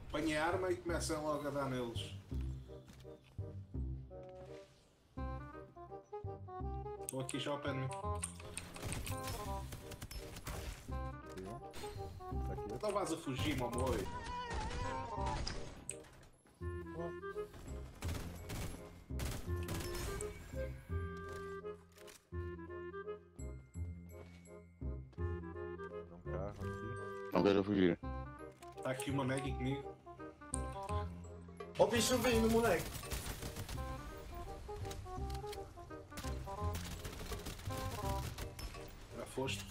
Apanhem a arma e comecem logo a dar neles. Estou aqui já ao pé de mim. Não vais a fugir, meu boi. Um carro aqui. Não quero fugir. Está aqui uma Maggie comigo. Ó, bicho vindo, moleque. Já foste.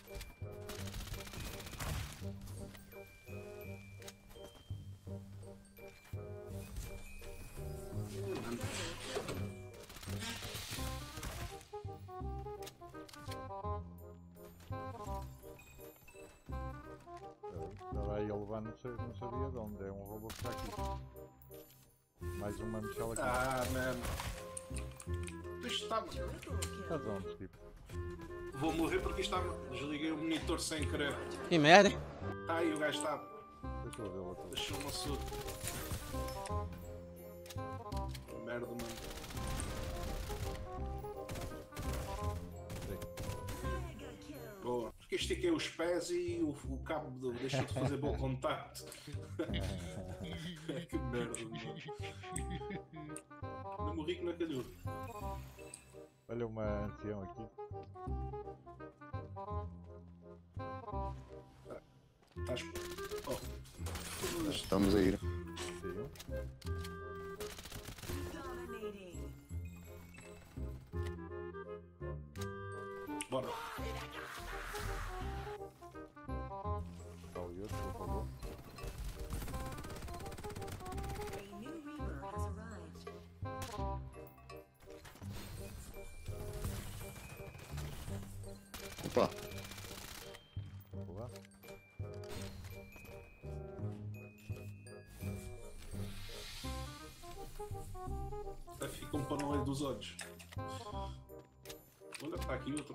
Estava aí a levar, não sabia de onde. É um robô que está aqui. Mais uma Michelle aqui. Ah, mano. Isto está... Estás onde, tipo? Vou morrer porque isto está... Desliguei o monitor sem querer. Que merda. Está aí, o gajo está... Eu estou a vê-lo aqui. Deixou uma surda. Merda, mano. Boa. Porque estiquei os pés e o cabo deixou de fazer bom contacto. Que merda, mano. Não morri que não calhou. Olha uma ancião aqui. Estás... Oh. Estamos a ir. Saiu. Bora. Está o outro, por favor. Opa, Boa. Fica um pano no meio dos olhos. Olha, está aqui outro.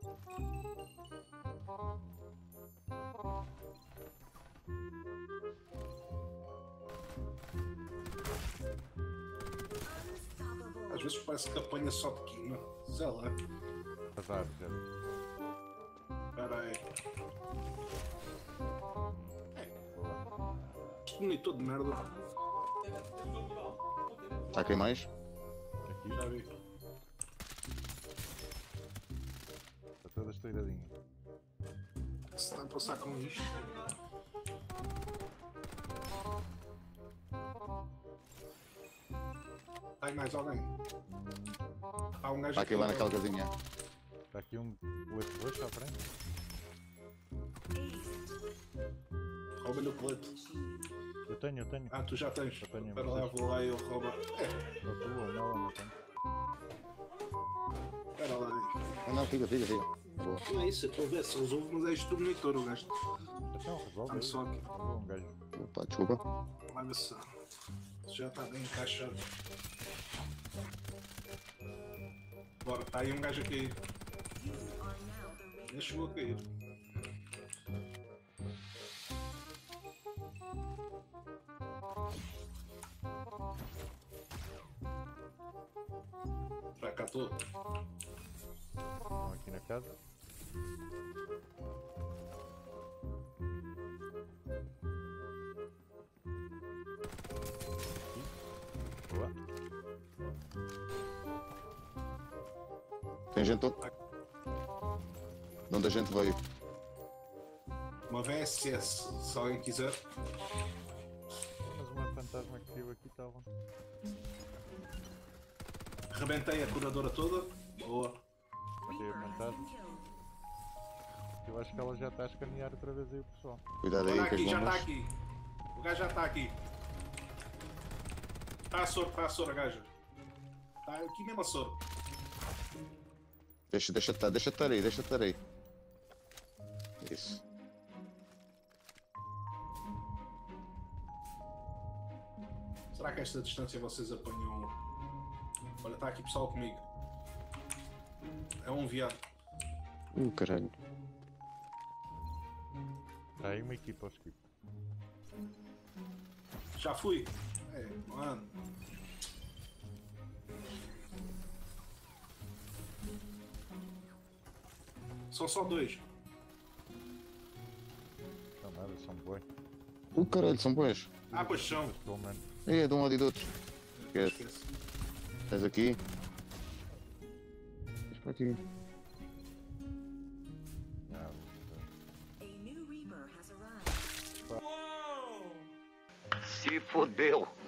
Às vezes parece que apanha só de quina. Sei lá. Azar, já. Espera aí. Boa. Este monitor de merda. está quem mais? Aqui. Já vi. Está toda estouradinha. Se está a passar com isto. Tem mais alguém? Há um gajo Está aqui lá naquela casinha. Está aqui um colete roxo à frente. Rouba-lhe o colete. Eu tenho. Ah, tu já tens. Eu tenho, Espera lá, mas- vou lá e eu roubo. É, Ou tu ou não, não tenho. espera lá. Ah, não, fica. Boa. Não é isso, eu estou a ver se eles ouvem, mas é isto do monitor, o gajo. Então, resolve. Vamos só aqui. Resolve um gajo. Opa, desculpa. Vai ver se já está bem encaixado. Bora, está aí um gajo a cair. Já chegou a cair. Já cá estou. Estão aqui na casa. Boa. Tem gente onde? De onde a gente veio? Uma VSS, se alguém quiser. Mas uma fantasma que viu aqui estava. Rebentei a curadora toda. Boa. Matei a montada. Eu acho que ela já está a escanear outra vez aí o pessoal. Cuidado Olha aí com as aqui, já está bombas. aqui. O gajo já está aqui. Está a soro a gaja. Está aqui mesmo a soro. Deixa estar aí. Isso. Será que a esta distância vocês apanham... Olha, está aqui pessoal comigo. É um viado. Caralho. Está aí uma equipa ao skip. Já fui. É, mano. São só 2. Não, nada, são boi. Caralho, são boas. Ah, pois são. Pelo menos. É, de um lado e do outro. Esquece. Esquece. Estás aqui. Estás para aqui. Não, A new Reaper has arrived. Se fodeu.